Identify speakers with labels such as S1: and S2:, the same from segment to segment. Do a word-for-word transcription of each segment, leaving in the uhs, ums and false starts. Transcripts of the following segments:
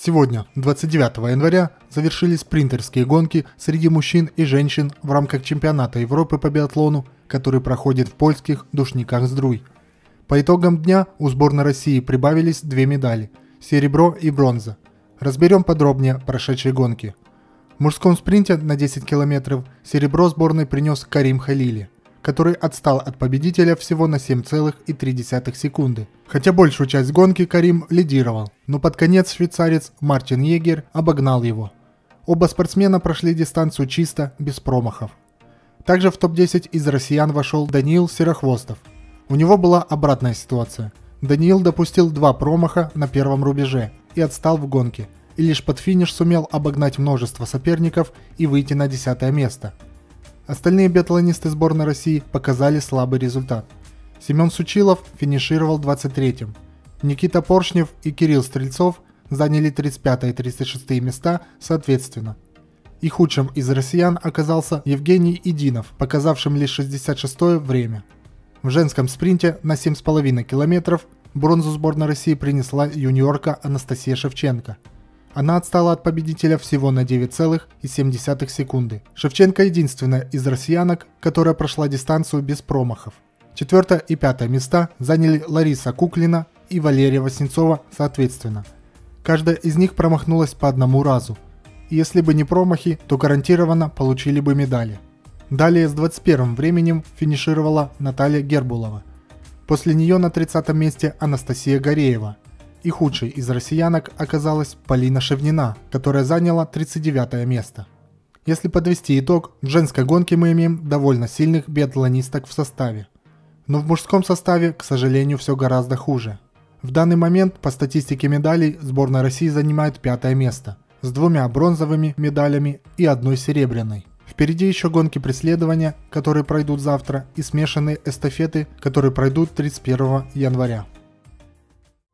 S1: Сегодня, двадцать девятого января, завершились спринтерские гонки среди мужчин и женщин в рамках чемпионата Европы по биатлону, который проходит в польских Душниках-Здруй. По итогам дня у сборной России прибавились две медали – серебро и бронза. Разберем подробнее прошедшие гонки. В мужском спринте на десять километров серебро сборной принес Карим Халили, который отстал от победителя всего на семь целых три десятых секунды. Хотя большую часть гонки Карим лидировал, но под конец швейцарец Мартин Егер обогнал его. Оба спортсмена прошли дистанцию чисто, без промахов. Также в топ десять из россиян вошел Даниил Серохвостов. У него была обратная ситуация. Даниил допустил два промаха на первом рубеже и отстал в гонке, и лишь под финиш сумел обогнать множество соперников и выйти на десятое место. Остальные биатлонисты сборной России показали слабый результат. Семен Сучилов финишировал двадцать третьим. Никита Поршнев и Кирилл Стрельцов заняли тридцать пятое и тридцать шестое места соответственно. И худшим из россиян оказался Евгений Идинов, показавшим лишь шестьдесят шестое время. В женском спринте на семь с половиной километров бронзу сборной России принесла юниорка Анастасия Шевченко. Она отстала от победителя всего на девять целых семь десятых секунды. Шевченко единственная из россиянок, которая прошла дистанцию без промахов. Четвертое и пятое места заняли Лариса Куклина и Валерия Васнецова соответственно. Каждая из них промахнулась по одному разу. И если бы не промахи, то гарантированно получили бы медали. Далее с двадцать первым временем финишировала Наталья Гербулова. После нее на тридцатом месте Анастасия Гореева. И худшей из россиянок оказалась Полина Шевнина, которая заняла тридцать девятое место. Если подвести итог, в женской гонке мы имеем довольно сильных биатлонисток в составе. Но в мужском составе, к сожалению, все гораздо хуже. В данный момент по статистике медалей сборная России занимает пятое место, с двумя бронзовыми медалями и одной серебряной. Впереди еще гонки преследования, которые пройдут завтра, и смешанные эстафеты, которые пройдут тридцать первого января.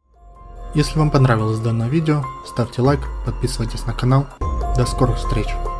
S1: Если вам понравилось данное видео, ставьте лайк, подписывайтесь на канал. До скорых встреч!